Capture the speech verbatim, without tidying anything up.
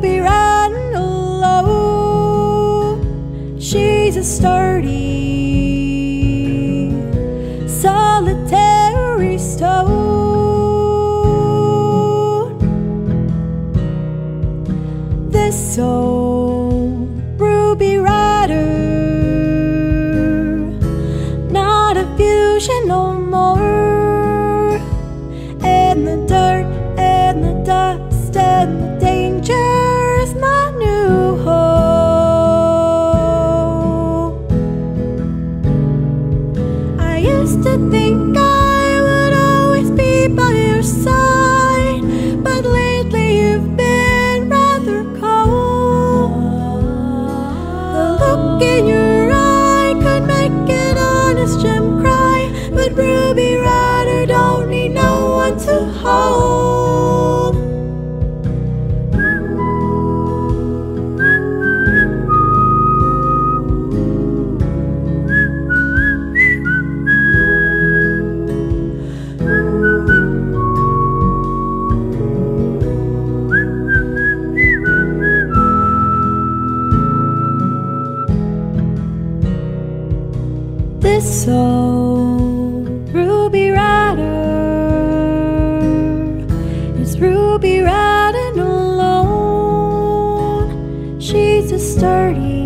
Ruby riding alone. She's a sturdy, solitary stone. This old Ruby rider, not a fusion no more. And the dirt and the dust and the danger is my new home. I used to think I would always be by your side, but lately you've been rather cold. The look in your eye could make an honest gem cry, but Ruby Rider don't need no one to hold. This old Ruby Rider is Ruby riding alone. She's a sturdy,